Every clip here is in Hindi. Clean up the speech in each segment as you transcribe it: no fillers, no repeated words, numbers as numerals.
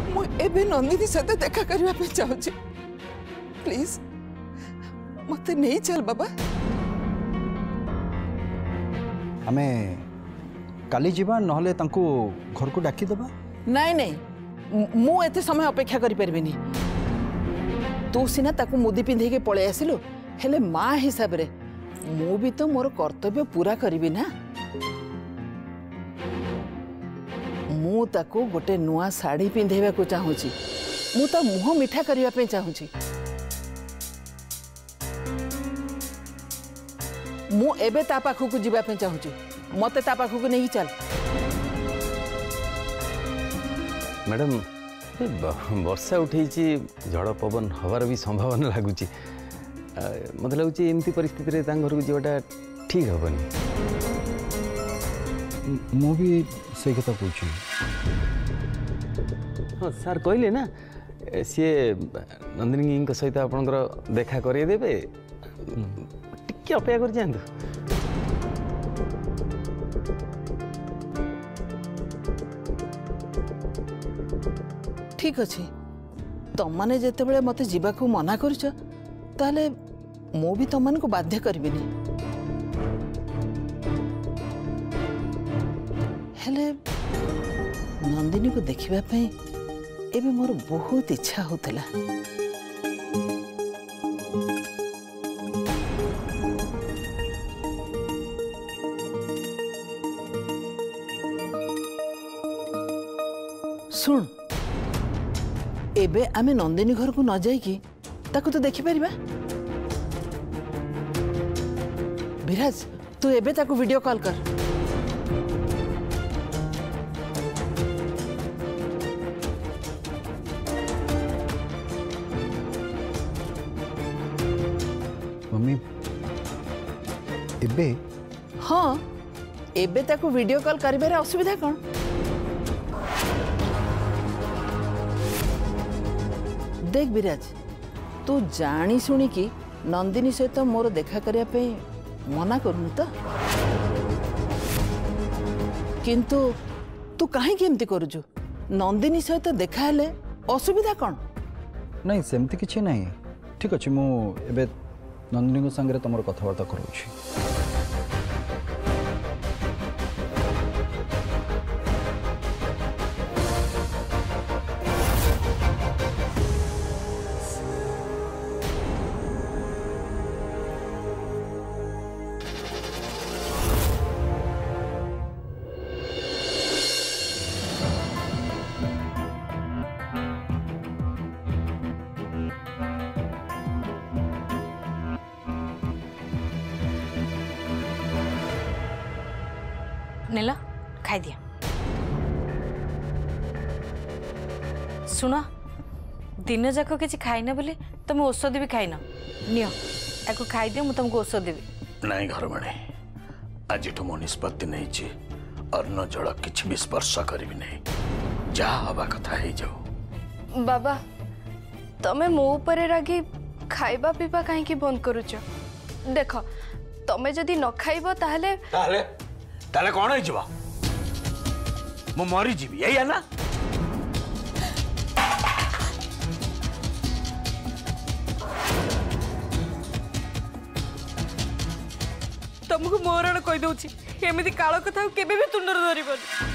मुझे नंदिनी सहित देखा करने चाहूँ प्लीज मत नहीं चल बाबा। आमे काली जीवा नहले तांको घर को डाकी दबा। नहीं नहीं मु एते समय अपेक्षा करि परबिनी। तू सिना ताकू मुदी पिंधे के पळे आसिलु हेले मां हिसाब रे मु भी तो मोर कर्तव्य पूरा करिबी ना। मु ताकू गोटे नुआ साड़ी पिंधेबा को चाहूची। मु तो मुह मिठा करिया पे चाहूची। मु एबे ता पाखु को जीवा पे चाहूची। मते ता पाखु को नहीं चल। मैडम वर्षा उठे झड़ पवन हवार भी संभावना लगुच मत लगुच एमती परिस्थिति रे घर को जीवाटा ठीक हेनी। मु भी से कथा पूछी। हाँ सार कहले ना सी नंदिनी सहित आपणकर देखा करदेवे टिके अपेक्षा कर जातु। ठीक अच्छे तुम मैंने जिते मत जावाक मना कर मु भी तुम को बाध्य करी हेले नंदिनी को देखा एबे मोर बहुत इच्छा होतला। सुन एबे आमे नंदिनी घर को न जाइकी ताकू तो देखि परिबा। विराज तू एबे ताकू वीडियो कॉल कर। मम्मी एबे हाँ एबे ताकू वीडियो कॉल करिबारे असुविधा कौन? देख विराज तू जानी शुणी कि नंदिनी सहित मोर देखा करने पे मना करूनु तो किंतु तू कहीं केमती करूजु नंदिनी सहित देखा हेले असुविधा कौन? नहीं सेमती किछि नहीं। ठीक अछि मु एबे नंदिनी को संगे तुम कथबार्ता करूछि। नेला खाई दिया। सुन दिन जाक किसी खाइन बोली तुम औषध भी खाइन नियो या खाई दियो तुमको औषध देवी। नहीं घर में आज मो निष्पत्ति नहीं अन्न जल किसी भी स्पर्श करी नहीं जहाँ हवा कथा है जाओ। बाबा तमे मो ऊपर रागी खाइबा पीबा कहीं बंद करुच। देख तमे जदि न खाइब ताहले ताले कौन है मु मरी जीवी यही है ना। तुमको मोरण कही दउछि एमिति काळ कथा केबे भी तुंडर धरिबन।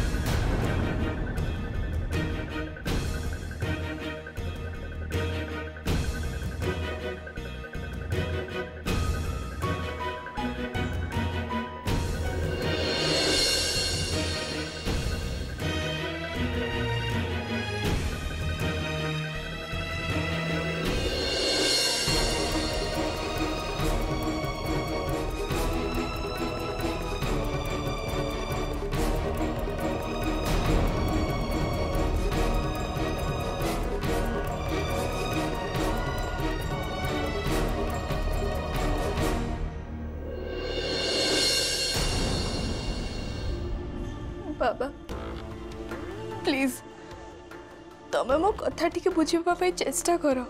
बाबा प्लीज तमे मो कथा टिके बुझिबा पई चेष्टा करो।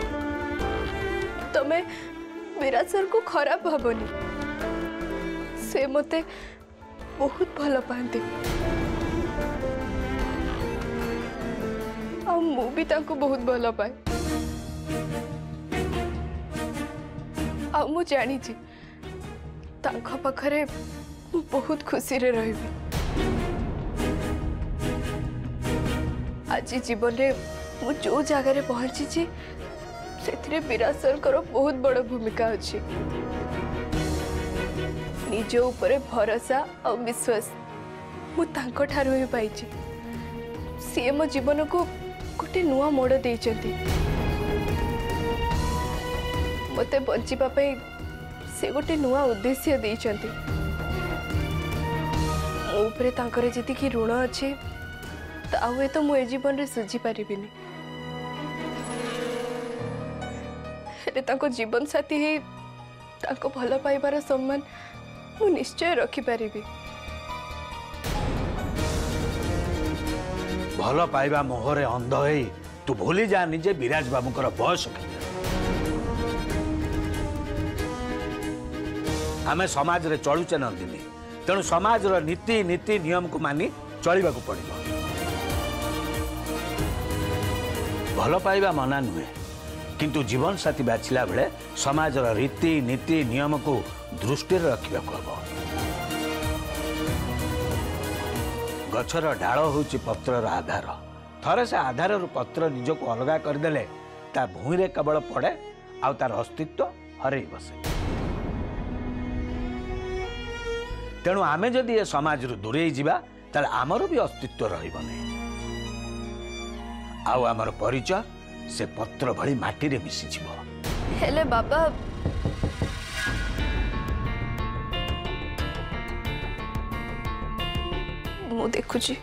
तमे विराज सर को खराब भावनी से मते बहुत भल पाते मु भी तांको बहुत भल पाए आ मु जानी छी तांको पाखरे मु बहुत खुशी रे रहिबी। आज जीवन रे मु जो जगह रे पहुंची छी सेथिरे विराट सर करो बहुत बड़ भूमिका अछि। निज ऊपर भरोसा और विश्वास मु तांको ठारू ही पाइछि। सी मो जीवन को गोटे नुआ मोड़ देइछन्ति। मते बंचिबा पई से गोटे नुआ उद्देश्य देइछन्ति। मो ऊपर तांकर जति कि ऋण अछि तावे तो मु ए जीवन रे सुझी पारिबिनी। हेले तांको जीवन साथी ही तांको भल पाइबार सम्मान मु निश्चय रखी पारिबी। भल पाइबा मोहरे अंध होई तू भूली जा निजे विराज बाबूकर बयस आमे समाज रे चलुचे नंदिनी तेणु समाज रो नीति नीति नियम को मानी चलिबा को पड़िबो। भल पाइबा मना नुहे किंतु जीवन साथी बाछिला बेले समाज रो रीति नीति नियम को दृष्टि रखा हम। गछर डाल हूँ पत्रर आधार थरे से आधार पत्र निजक अलगा करदेले ता भूमि रे केवल पड़े आउ तार अस्तित्व हरई बसे। तेणु आमे जदि ए समाज रु दूरे जीवा ताले आमर भी अस्तित्व रहिबने आउ आमर परिचय से पत्र भली माटी रे मिसी जीवो। हेले बाबा मु देखुची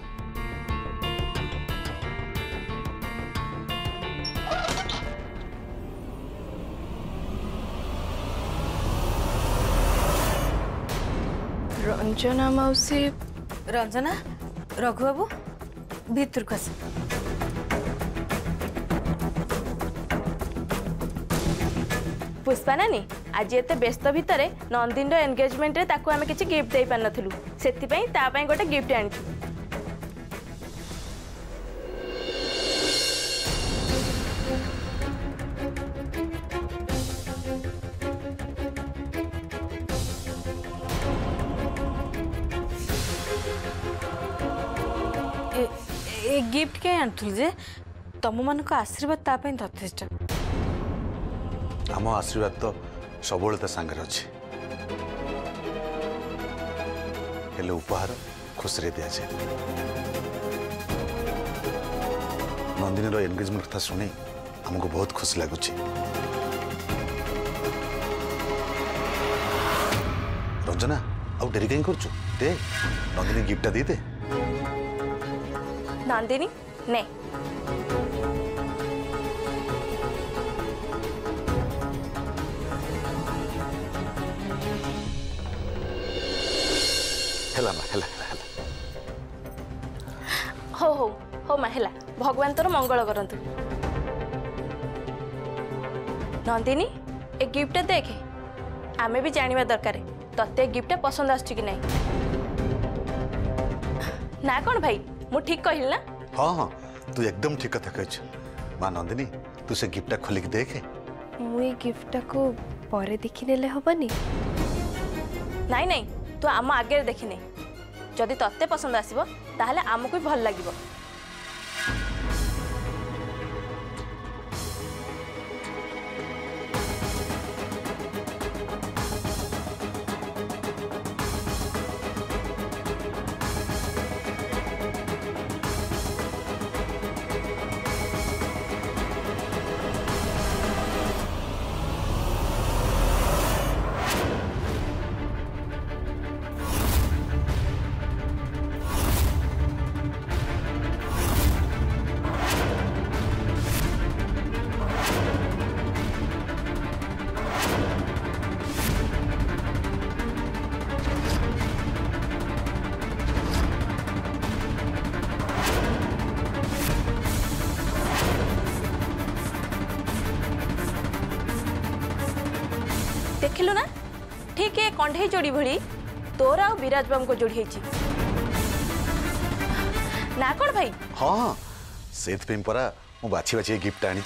रंजना मौसी। रंजना रघु बाबू भीतर को आस। पुष्पा नानी आज एते व्यस्त भितर नंदिन एंगेजमेंट रे ताकू आमे किछि गिफ्ट दे पार नथलु सेति पई ता पई गोटे गिफ्ट आनिछु। ए गिफ्ट के आनथुल जे तम मन को आशीर्वाद ता पई यथेष्ट। आम आशीर्वाद तो सब सांगे अच्छे हेले उपहार खुशी रे दिया जाए। नंदिनी रो एंगेजमेंट कथा शुणी हमको बहुत खुशी लगुच। रंजना आउ डेरी कहीं करछु दे नंदिनी गिफ्ट दे दे। नंदिनी ने हेला मा हेला हेला हेला हो हो हो मा हेला भगवान तोर मंगल करंतु। नंदिनी ए गिफ्ट देखे आमे भी जानिबा दरकार तते गिफ्ट पसंद आछी कि नहीं ना कौन भाई मु ठीक कहल ना। हाँ हाँ तू एकदम ठीक कथा कह। माँ नंदिनी तू से गिफ्ट खोलिक देखे। मुई गिफ्ट को परे देखि नेले हबनी। नहीं नहीं तू आम आगे देखिने जदि तत्ते पसंद आसीबो ताहले आमको भी भल लागिबो। देखिलु ना ठीक है कंढे जोड़ी भड़ी तोर आ विराज बाबू को जोड़ी ना कौन भाई। हाँ से परा मु बाछी बाछी गिफ्ट आनी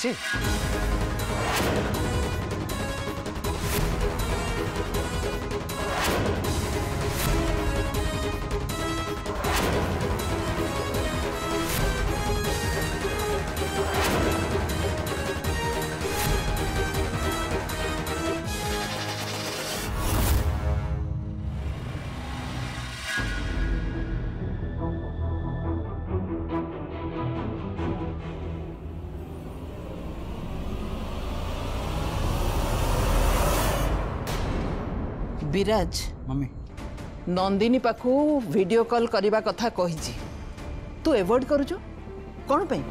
विराज मम्मी नंदिनी पाखु वीडियो कॉल करने कथा कही तू एवॉइड करुचु कौन पे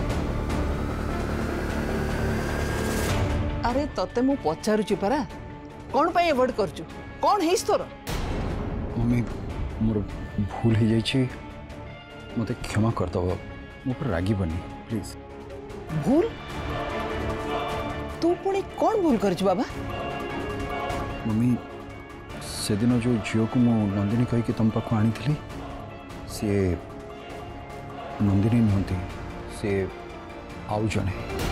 अरे तते मु पचारुची परा कौन पे एवॉइड करचु कौन है तोर मम्मी मोर भूल हो जाइए मत क्षमा करदब मो पर रागबनी प्लीज भूल तू पुणी कौन भूल करचु बाबा मम्मी से दिन जो झील को मु नंदिनी कहीकि तुम पाक आनी सी नंदिनी नुहति सी आउ जने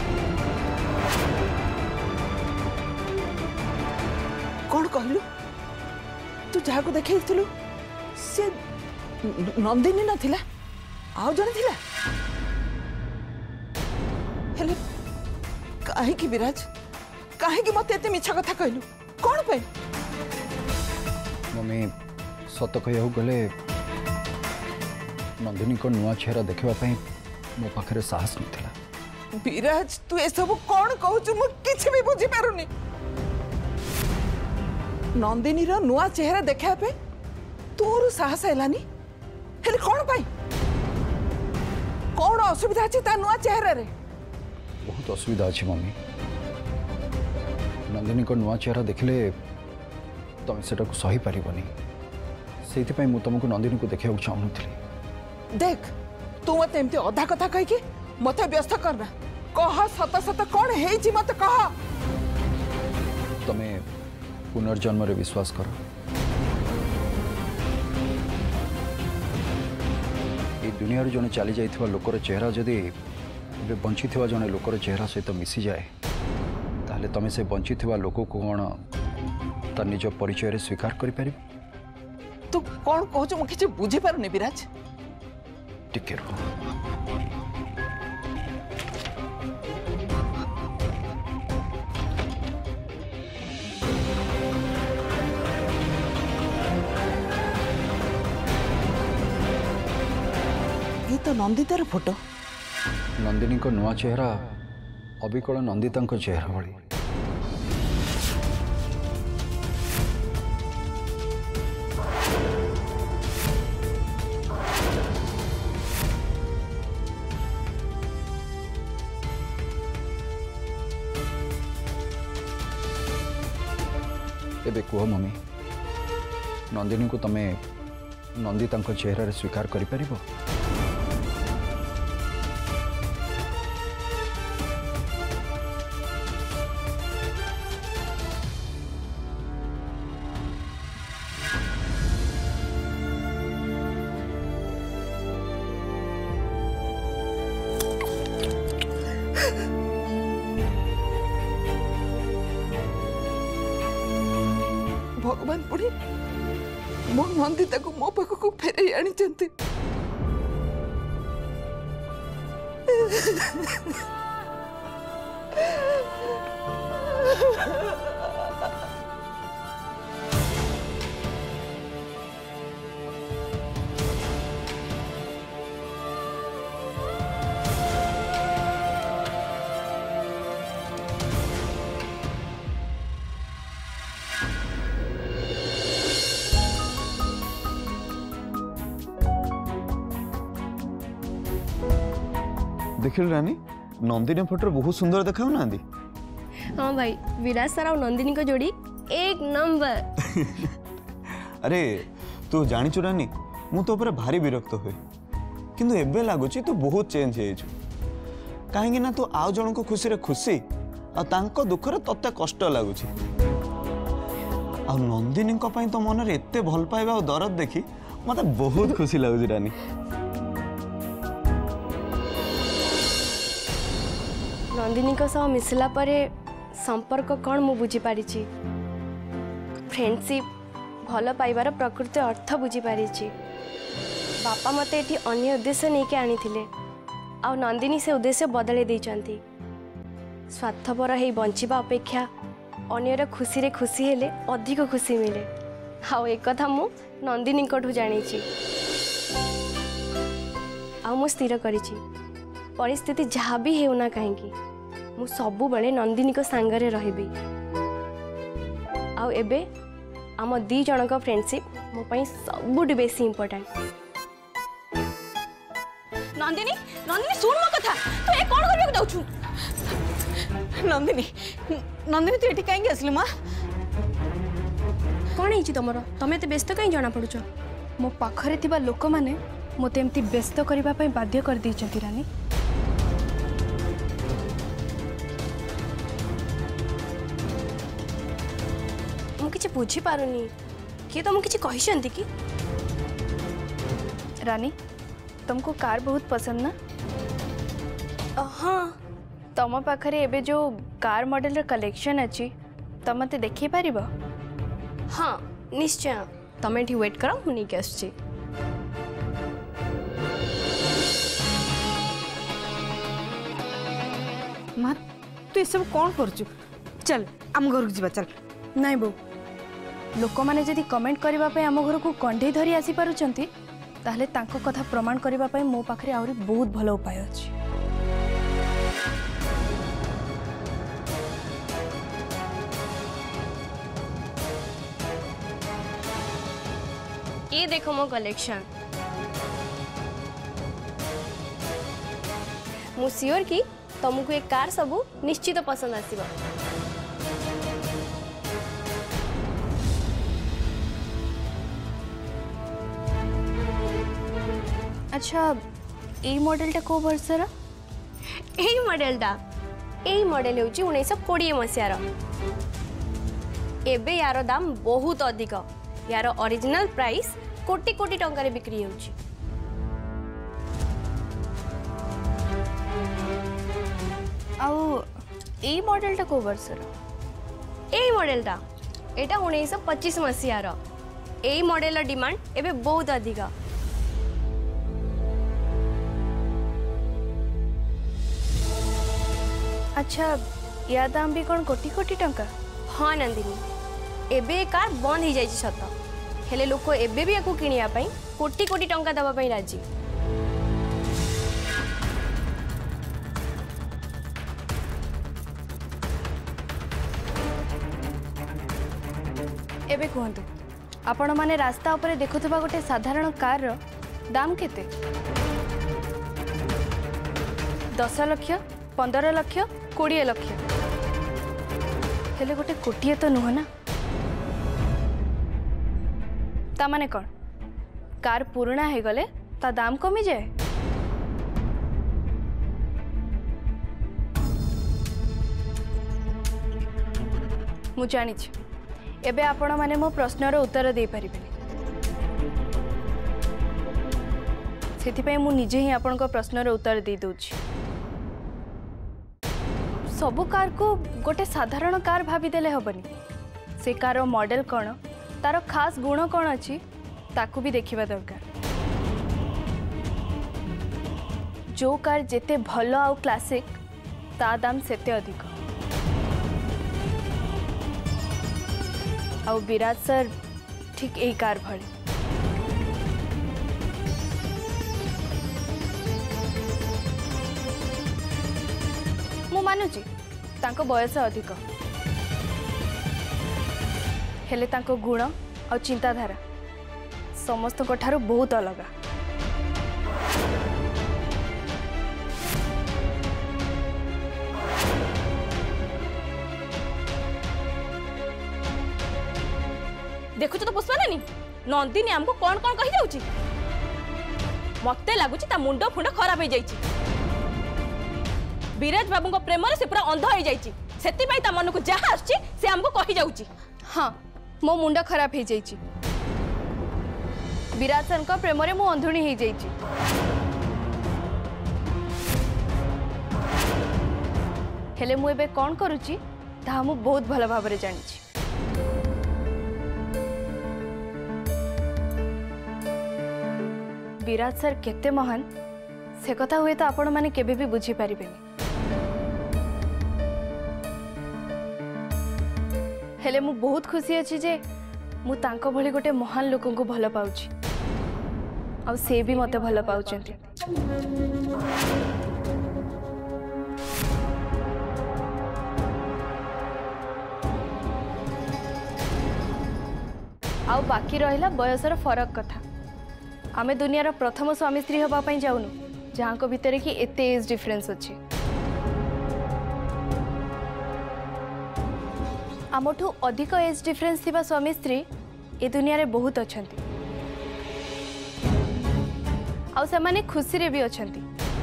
कौन कहलु तू जहाँ को देखे से नंदिनी नथिला आउ जने थिला हेले काहे कि विराज काहे कि मते एते मिछा कथा कहलु कौन पे मम्मी सत कह गले नंदिनी को नुआ चेहरा देखा मो पाखे साहस नाला विराज तू ए सब कौन कहू मु किछि भी बुझी पारुनी नंदिनी रो नुआ चेहरा देखा पे तोर साहस हैलानी हेले कौन पाई कौन असुविधा अछि ता नुआ चेहरा रे बहुत असुविधा अछि मम्मी नंदिनी को नुआ चेहरा देखले तुम सेटा को सही पारिबनी से तुमको नंदिनी को देखा चाहूनी देख तू मत एमती अधा कथा कह कि मत व्यस्त करना कह सत सत कौन है मत कह तमें पुनर्जन्म रे विश्वास कर ये दुनिया जने चली जाइथिबा लोकर चेहरा जदि बंची थिबा जने लोकर चेहरा सहित मिसी जाए ताहले तमें से बंची थिबा लोक को कौन तार निज परिचय रे स्वीकार करि पारि तू कौन कहू मु किछि बुझी पारुनी विराज टिके रहो ये तो नंदितार फोटो नंदिनी को नुआ चेहरा अबिकल नंदिता चेहरा भली एबे कह मम्मी नंदिनी को तमें नंदिता चेहरा रे स्वीकार करि परिबो भगवान पुणी मो नंदिता को मो पाख को फेरे आनी चंती देखिल रानी नंदिनी फोटो बहुत सुंदर देखा ना हाँ भाई विराज सर और नंदिनी को जोड़ी एक नंबर अरे तू जानिचु रानी मु तो भारी विरक्त हुए किंतु एबे लागुची तू बहुत चेंज हो कहीं ना तू आउ जन को खुशी रे खुशी आ दुख रे तते कष्ट लगुची आ नंदिनी तो मन रे एते भल पाइबा और दरद देखी मते बहुत खुशी लगुची रानी नंदिनी को सह मिसला परे संपर्क कौन मु बुझी पारी छी फ्रेंडशिप भल पाइबार प्रकृति अर्थ बुझी पारी छी बापा मते एठी अन्य उद्देश्य नहीं के आनी थिले आ नंदिनी से उद्देश्य बदले देइचंती स्वार्थपर हे बंचिबा अपेक्षा अन्यर खुशी रे खुशी हेले अधिक खुशी मिले आ एक कथा मु नंदिनी कोठु जानी छी आ मु स्थिर करी छी परिस्थिति जहाँ भी हेउना कहीं मु सबु बळे नंदिनी को सांगरे रहिबी आ एबे आम दी जनक फ्रेंडशिप मो पई सबुठ बेसी इंपोर्टेंट नंदिनी नंदिनी सुन मो कथा तू ए कोन करबे जाउछु नंदिनी नंदिनी तू एठी काहे आसली मां कौन है तुम तुम एत व्यस्त कहीं जना पड़ुच मो पाखरे थिबा लोक माने मते एमती व्यस्त करबा पई बाध्य कर दी रानी मु किछि बुझी पारुनी किए तुम किछि कहिसंती कि रानी तुमको कार बहुत पसंद ना हाँ तुम पाखरे एबे जो कार मॉडल कलेक्शन अच्छी तुम मते देखि पारिबो हाँ निश्चय तुम ये वेट करो मुझे नहीं आसुची माँ तू ये सब कौन करचु चल आम घर को जीवा चल नाई बो लोक माने जदि कमेंट करबा पय आम घर को कंढे धरी आसी पारुचंती ताहले तांको कथा प्रमाण करबा पय मो पाखरे आउरी बहुत भलो उपाय अछि ये देखो मो कलेक्शन मु सियोर कि तुमको एक कार सबू निश्चित पसंद आसीबा अच्छा ए मॉडलटा को वर्षर ए मॉडल होची 1920 मसियार एबे यार दाम बहुत अधिक यार ओरिजिनल प्राइस कोटी कोटी टंका बिक्री होची आउ ए मॉडलटा को वर्षर ए मॉडलटा एटा 1925 मसियार ए मॉडल डिमांड एबे बहुत अधिक अच्छा या दाम भी कौन कोटी कोटी टंका हाँ नंदिनी एबे कार बंद हो जाए सत हेले लोक एबे भी याकू किनिया पई कोटी कोटी टंका दबा पई राजी एबे कहतु आपण माने रास्ता उपरे देखुथबा गोटे साधारण कार रो दाम केते 10 लाख 15 लाख 20 लाख हेले गोटे कोटिए तो नुह ना ता माने कौन कार पुराना है गले ता दाम कमी जाए मु जानी एबे आपण माने मो प्रश्नर उत्तर दे परिबेनी सेथिपई मु निजे ही आपण को प्रश्नर उत्तर दे दोछि सबु कार को गोटे साधारण कार भाभी देले हबनी से कार मॉडल कौन तार खास गुण कौन अच्छी ताकू भी देखिबा दरकार जो कार जेते भलो आउ क्लासिक ता दाम सेते अधिक आउ विराज सर ठीक यही कार भली मु मानुची तांको बयस अधिक हेले तांको गुण और चिंताधारा समस्त को ठारो बहुत अलग देखु तो पुष्पा नानी नंदिनी हमको कौन कौन कही जाउची मते लागुची ता मुंडो फुंडो खराब हो जाइची विराज बाबू को प्रेम से पूरा अंध हो जाइची सेति पई ता मन को जहा आछी से हमको कही जाउची हाँ मो मुंडा खराब हो जाइची विराज सर का प्रेम रे मो अंधुणी हो जाइची हेले मु एबे कौन करुची ता मु बहुत भल भाव जानी। विराट सर केते महान से कथा हुए तो आपण माने केबे भी बुझी पारिबेनी। हेले मु बहुत खुशी अछि जे मु तांको भली गोटे महान लोकन को भल पाउची आ से भी मते भल पाउचंती। आ बाकी रहिला बयसर फरक कथा। आमे दुनियार प्रथम स्वामी स्त्री हवा पई जाउनु जहां को भीतर की एते एज डिफरेंस अछि। आमठू अधिक एज डिफरेंस थिबा स्वामी स्त्री ए दुनिया रे बहुत अछंती आ से माने खुशी रे भी अछंती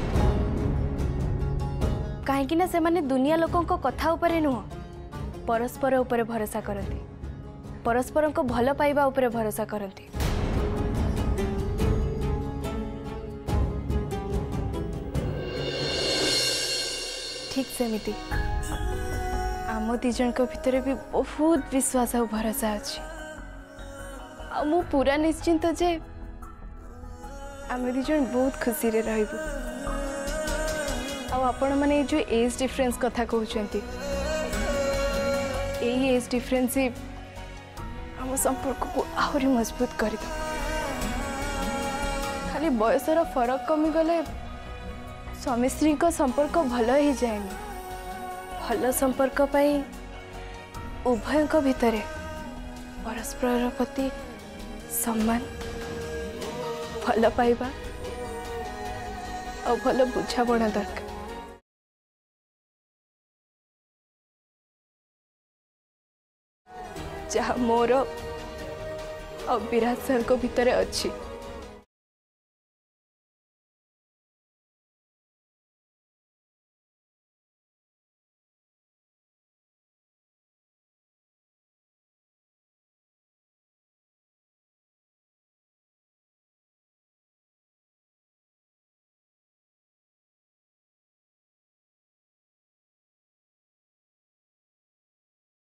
काहे कि ना से माने दुनिया लोकन को कथा ऊपर नुह परस्पर ऊपर भरोसा करती परस्पर को भल पाइबा ऊपर भरोसा करती। ठीक सेमिति आम दिज भितर भी बहुत विश्वास और भरोसा अच्छी आ मु पूरा निश्चिंत जे आम दिज बहुत खुशी रे रहबू। आपण माने जो एज डिफरेंस कथा कहउचंती एई एज डिफरेंस ही आम संपर्क को आहरी मजबूत कर दे। खाली बयसर फरक कमी गले स्वामी स्त्री को संपर्क भल ही जाएनी। भल संपर्क पाई उभय भितर परस्पर प्रति सम्मान भल पाइबा और भल बुझापड़ा दरकार। जहाँ मोर और विराट सर को भितर अच्छी।